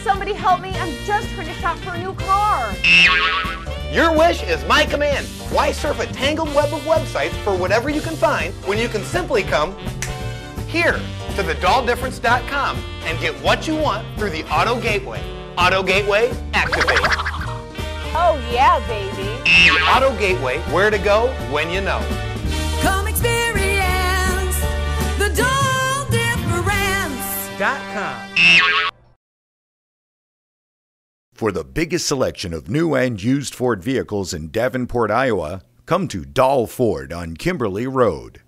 Somebody help me, I'm just trying to shop for a new car. Your wish is my command. Why surf a tangled web of websites for whatever you can find when you can simply come here to thedahldifference.com and get what you want through the Auto Gateway. Auto Gateway, activate. Oh yeah, baby. The Auto Gateway, where to go when you know. Come experience the Dahl Difference.com. For the biggest selection of new and used Ford vehicles in Davenport, Iowa, come to Dahl Ford on Kimberly Road.